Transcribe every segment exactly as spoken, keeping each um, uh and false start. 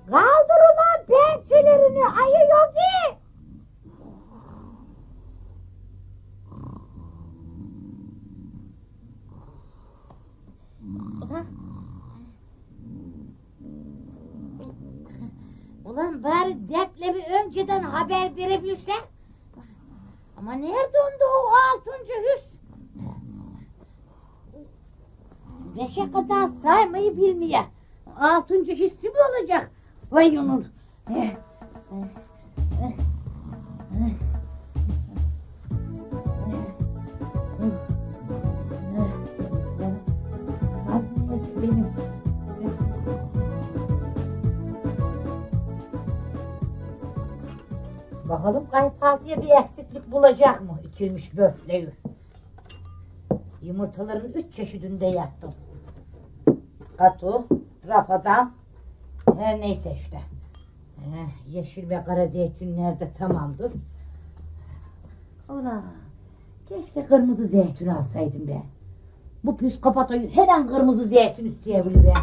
Kaldır ulan pençelerini ayı Yogi. Ulan. Ulan bari depremi önceden haber verebilse. Ama nerede onda o altıncı hüs? Beşe kadar saymayı bilmiyor. Altıncı hissi mi olacak? Vay onun. Benim. Bakalım kayıpaltıya bir eksiklik bulacak mı? İçilmiş böfleği. Yumurtaların üç çeşidinde yaptım. Katu, rafadan, her neyse işte. Ee, yeşil ve kara zeytinler de tamamdır. Ulan, keşke kırmızı zeytin alsaydım be. Bu psikopatayı her an kırmızı zeytin isteyebilir ya.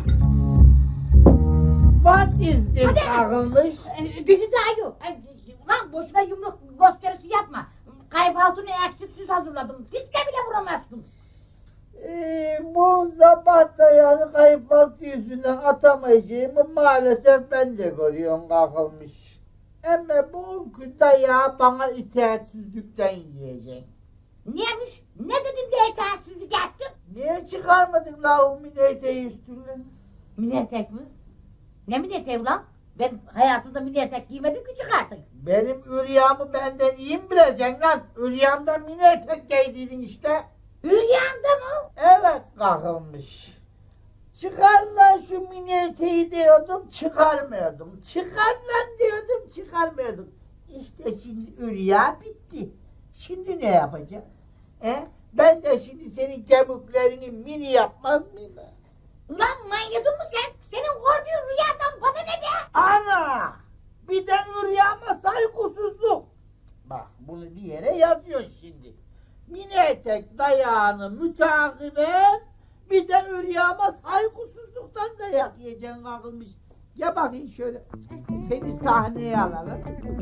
What is this ağılmış? This is ayu. Ulan boşuna yumruk gösterisi yapma. Kayıpaltını eksiksiz hazırladım. Fiske bile vuramazsın. Ee, bu sabah da yani kayıpaltı yüzünden atamayacağımı maalesef ben de görüyorum kalkılmış. Ama bugünkü dayağı bana itaatsizlikten yiyecek. Neymiş? Ne dedin de itaatsizlik yaptın? Niye çıkarmadın la o mini eteği üstünden? Mini etek mi? Ne mini eteği ulan? Ben hayatımda mini etek giymedim ki çıkarttım. Benim üryamı benden iyi mi bileceksin lan? Üryamda mini etek giydiydin işte. Üryanda mı? Evet kalkılmış. Çıkar lan şu mini eteği diyordum, çıkarmıyordum. Çıkar lan diyordum, çıkarmıyordum. İşte şimdi ürya bitti. Şimdi ne yapacağım? He? Ben de şimdi senin kemiklerini mini yapmaz mıyım? Ulan manyadın mı sen? Senin gördüğün rüyadan bana ne be? Ana! Bir de üryama saygısızlık. Bak bunu bir yere yazıyorsun şimdi. Mini etek dayağını mütakiben bir de üryama saygısızlıktan dayak yiyeceksin kalkılmış. Ya bakayım şöyle seni sahneye alalım.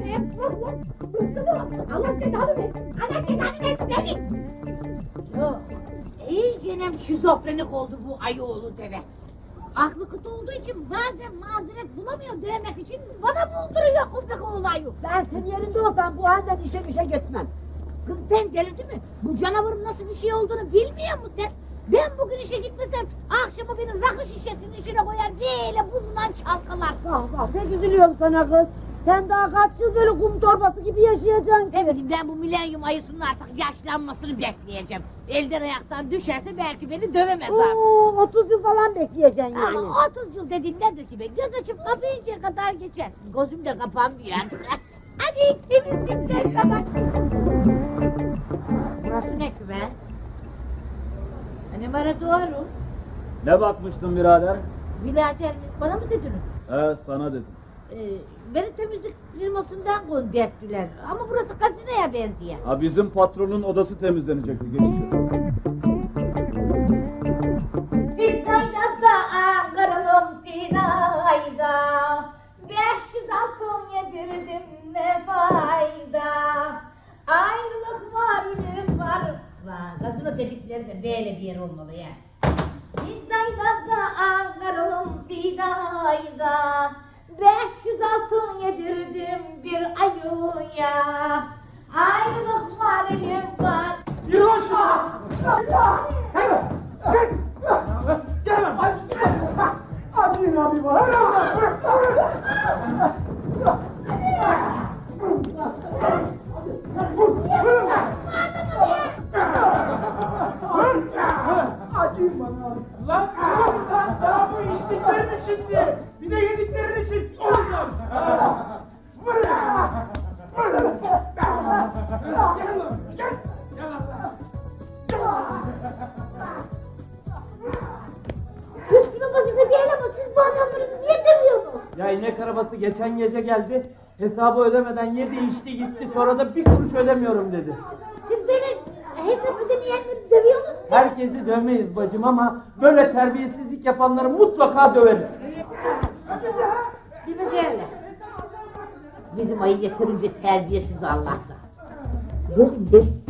Allah cezanı versin. Allah cezanı versin seni. Yok. İyicenem şizofrenik oldu bu ayıoğlu deve. Aklı kıt olduğu için bazen mazeret bulamıyor dövmek için bana bulduruyor kumpek oğlayı. Ben senin yerinde olsam bu halden işe işe gitmem. Kız sen delirdin mi? Bu canavarın nasıl bir şey olduğunu bilmiyor musun sen? Ben bugün işe gitmesem akşama beni rakı şişesinin içine koyar böyle buzundan çalkalar. Bak bak pek üzülüyorum sana kız. Sen daha kaç yıl böyle kum torbası gibi yaşayacaksın? Ne bileyim ben bu milenyum ayısının artık yaşlanmasını bekleyeceğim. Elden ayaktan düşerse belki beni dövemez artık. Oo, otuz yıl falan bekleyeceksin yani. Ama otuz yıl dediğin nedir ki be? Göz açıp kapayıncaya kadar geçer. Gözüm de kapanmıyor artık. Hadi temizlikten kadar. Burası ne ki be? Numara doğru. Ne bakmıştın birader? Birader bana mı dediniz? He sana dedim. Ee, beni temizlik firmasından gönderdiler. Ama burası kasinoya benziyor. Ha bizim patronun odası temizlenecekti geçici. Fidayda da ağıralım fidayda. Beş yüz altın yedirdim ne fayda. Ayrılık var ölüm var. Lan kasino dedikleri de böyle bir yer olmalı ya. Fidayda da ağıralım fidayda. Beş yüz altın yedirdim bir ayuya. Ayrılık var ölüm var. Yürü aşağı! Gel! Gel! Gel! Acıyın abi var. Acıyın bana abi. Lan sen daha bu içtiklerin içindi. Bir de yediklerin için olacağım. Vur! Vur! Gel lan! Gel! Üstüme vazife değil ama siz bu adamları niye demiyorsunuz? Ya inek arabası geçen gece geldi. Hesabı ödemeden yedi içti gitti. Sonra da bir kuruş ödemiyorum dedi. Siz böyle hesap ödemeyenleri dövüyorsunuz mu? Herkesi dövmeyiz bacım ama böyle terbiyesizlik yapanları mutlaka döveriz. Demek derler. Bizim ayı yeterince terbiyesiz Allah'ta. Gelin gelin.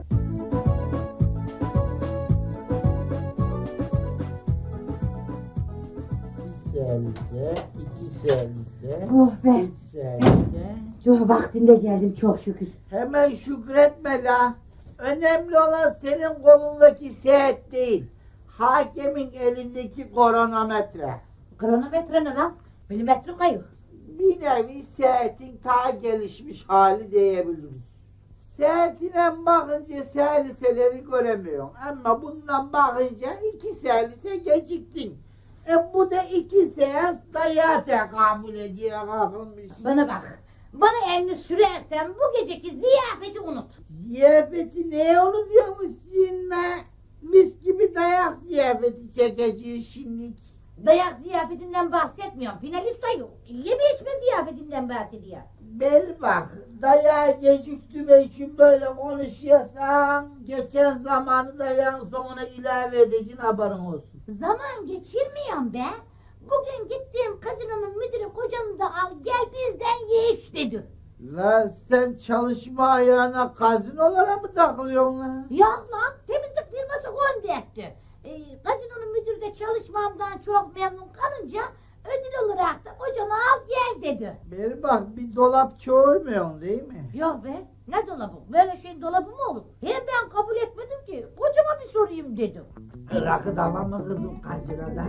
Selise, iki selise, Oh be. üç selise. Çok vaktinde geldim çok şükür. Hemen şükretme la. Önemli olan senin kolundaki seyahat değil. Hakemin elindeki kronometre. Kronometre ne lan? Milimetre kayıyor. Bir nevi seyahatin ta gelişmiş hali diyebiliriz. Seyahatine bakınca seliseleri göremiyorsun. Ama bundan bakınca iki selise geciktin. E bu da iki seans dayağı tekamül ediyor kalkılmış. Bana bak. Bana elini sürersen bu geceki ziyafeti unut. Ziyafeti neye unutuyormuşsun la? Mis gibi dayak ziyafeti çekeceğiz şimdilik. Dayak ziyafetinden bahsetmiyorum. Finalist ayı. Yeme içme ziyafetinden bahsediyor. Bel bak, dayağı geciktirme için böyle konuşuyorsan geçen zamanı dayağın sonuna ilave edeceksin, haberin olsun. Zaman geçirmiyorum be. Bugün gittiğim kazinonun müdürü kocanı da al gel bizden ye iç dedi. La sen çalışma ayağına kazinolara mı takılıyorsun lan? Ya lan temizlik firması gönderdi. Ee, gazinonun müdürü de çalışmamdan çok memnun kalınca ödül olarak da kocanı al gel dedi. Bel bak, bir dolap çoğurmuyorsun değil mi? Yok be ne dolabı? Böyle şeyin dolabı mı olur? Hem ben kabul etmedim ki kocama bir sorayım dedim. Rakı da var mı kızım kazinoda?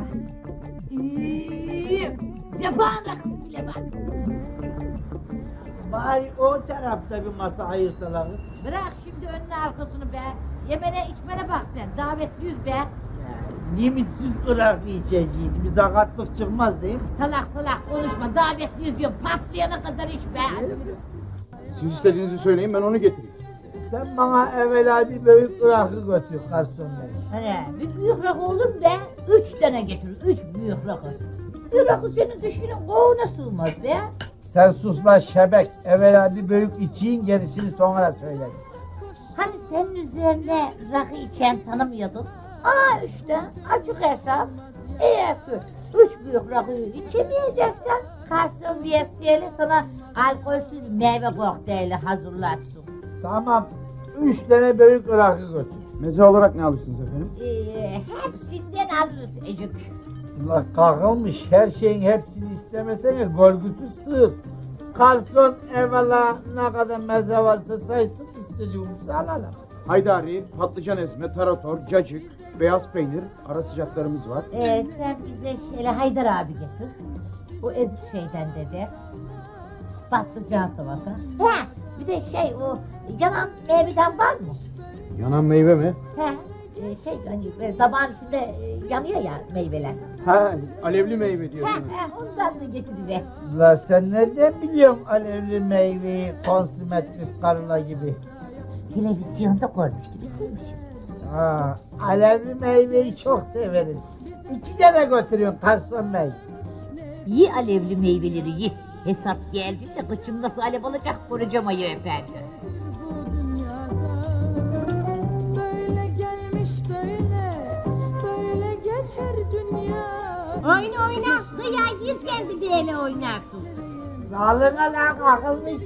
İyi. Cephan rakısı bile var. Bari o tarafta bir masa ayırsalarız. Bırak şimdi önüne arkasını be. Yemene içmene bak sen. Davetliyiz be. Limitsiz rakı içeceğiz. Bir sakatlık çıkmaz değil mi? Salak salak konuşma. Davetliyiz diyorum. Patlayana kadar iç be. Siz istediğinizi söyleyin, ben onu getireyim. Sen bana evvela bir büyük rakı götür garson bey. Hani bir büyük rakı olur mu be? Üç tane getir. Üç büyük rakı. Bir rakı senin dişinin kovuna sığmaz be. Sen susma şebek. Evvela bir büyük içeyim, gerisini sonra söylerim. Hani senin üzerine rakı içen tanımıyordun? Aa işte açık hesap. Eğer ki üç büyük rakıyı içemeyeceksen Carson Viyesi'yle sana alkolsüz meyve kokteyli hazırlatsın. Tamam. Üç tane büyük rakı götür. Meze olarak ne alırsınız efendim? Ee, hepsinden alırız Ecik. Ulan kalkılmış, her şeyin hepsini istemesene, görgüsüz sığır. Garson evvela ne kadar meze varsa saysın, istediğimizi alalım. Haydari, patlıcan ezme, tarator, cacık, beyaz peynir, ara sıcaklarımız var. Ee, sen bize şöyle Haydar abi getir. O ezik şeyden de ver. Patlıcan salata. He, bir de şey o yanan meyveden var mı? Yanan meyve mi? He, e, şey hani böyle tabağın içinde e, yanıyor ya meyveler. Ha, alevli meyve He, diyorsunuz. he, ondan da getiriver. La sen nereden biliyorsun alevli meyveyi, konsumetris karıla gibi? Televizyonda koymuştu, bitirmişim. Ha, alevli meyveyi çok severim. İki tane götürüyorsun garson bey. Ye alevli meyveleri ye. Hesap geldiğinde kıçın nasıl alev alacak koruyacağım ayı efendi. Böyle gelmiş böyle, böyle geçer dünya. Oyna oyna, kıyağı girken de böyle oynarsın. Sağlığına lan kalkılmış.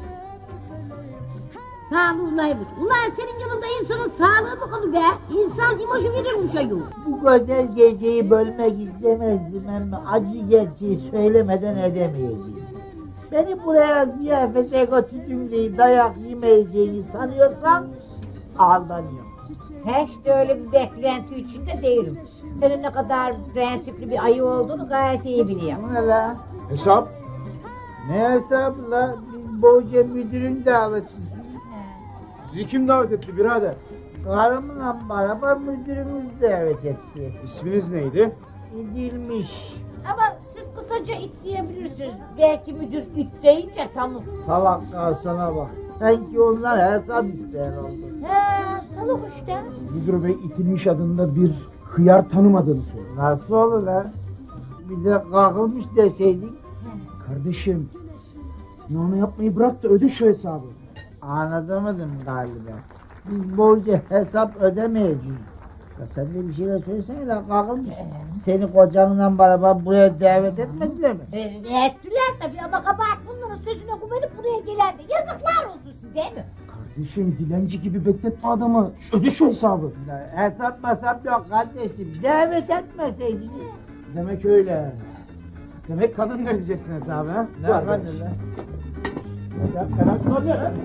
Sağlığınaymış. Ulan senin yanında insanın sağlığı mı kalır be? İnsan imajı verirmiş ayol. Bu güzel geceyi bölmek istemezdim ama acı gerçeği söylemeden edemeyeceğim. Beni buraya ziyafete götürdün diye dayak yemeyeceğini sanıyorsan aldanıyorum. Hiç de öyle bir beklenti içinde değilim. Senin ne kadar prensipli bir ayı olduğunu gayet iyi biliyorum. Bu ne la? Hesap? Ne hesabı la? Biz Boğaca müdürün davetlisiyiz. Sizi kim davet etti birader? Karımla beraber müdürümüz davet etti. İsminiz neydi? İdilmiş. Ama siz kısaca it diyebilirsiniz. Belki müdür it deyince tanır. Salak garsona bak. Sanki onlar hesap isteyen oldu. He, salak işte. Müdür bey itilmiş adında bir hıyar tanımadığını söyledi. Nasıl olur lan? Bir de kalkılmış deseydik. Kardeşim, nane yapmayı bırak da öde şu hesabı. Anlatamadım galiba. Biz borca hesap ödemeyeceğiz. Kız sen de bir şeyler söylesene lan kalkılmış. Seni kocanla beraber buraya davet etmediler mi? E, ettiler tabii ama kabahat bunların sözüne güvenip buraya gelerdi. Yazıklar olsun size mi? Kardeşim dilenci gibi bekletme adamı. Öde şu hesabı. Ya, hesap masap yok kardeşim. Davet etmeseydiniz. Demek öyle. Demek kadın da ödeyeceksin hesabı ha? Ne yapardın lan? Ya fenasın olacak ha?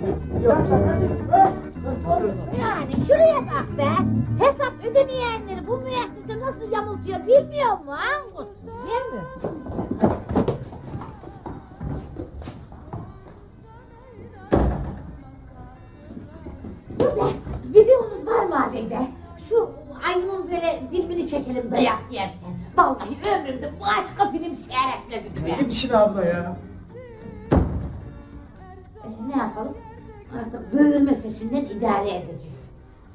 Yani şuraya bak be. Hesap ödemeyenleri bu müessese nasıl yamultuyor bilmiyor mu Angut? Değil mi? Dur be. Videomuz var mı abi be? Şu Ayın'ın böyle filmini çekelim dayak yerken. Vallahi ömrümde başka film seyretmedim be. Ne dişin abla ya? E, ne yapalım? Artık böğürme sesinden idare edeceğiz.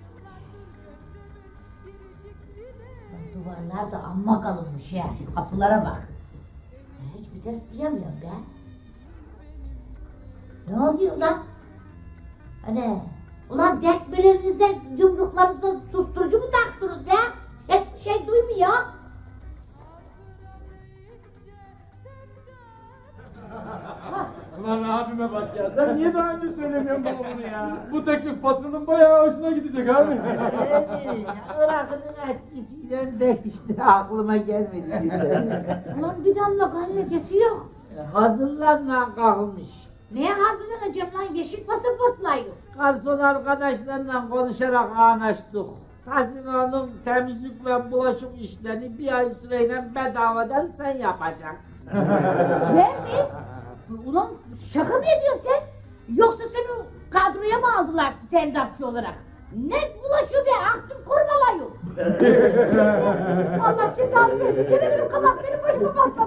Duvarlar da amma kalınmış ya. Şu kapılara bak. Ya, hiçbir ses duyamıyorum be. Ne oluyor lan? Hani? Ulan dekmelerinize, yumruklarınıza susturucu mu taktınız be? Hiçbir şey duymuyor. Lan abime bak ya. Sen niye daha önce söylemiyorsun bana bunu ya? Bu teklif patronun bayağı hoşuna gidecek abi. Irak'ın etkisiyle de işte aklıma gelmedi birden. Ulan bir damla kan lekesi yok. Hazırlan lan kalkmış. Neye hazırlanacağım lan? Yeşil pasaportla yok. Garson arkadaşlarla konuşarak anlaştık. Kazinonun temizlik ve bulaşık işlerini bir ay süreyle bedavadan sen yapacaksın. Ben mi? Ulan şaka mı ediyorsun sen? Yoksa seni kadroya mı aldılar stand-upçı olarak? Ne bulaşıyor be? Aklım kurbalayıyor. Allah cezanı versin. Gene benim kabak benim başıma battı.